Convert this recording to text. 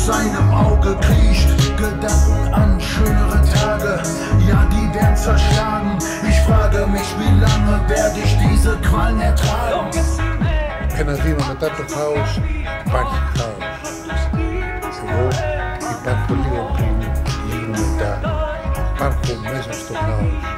seinem Auge kriecht. Gedanken an schönere Tage, ja, die werden zerschlagen. Ich frage mich, wie lange werde ich diese Qualen ertragen. Ένα βήμα μετά το χάος υπάρχει χάος. Εγώ υπάρχω λίγο πριν, λίγο μετά. Υπάρχω μέσα στο χάος.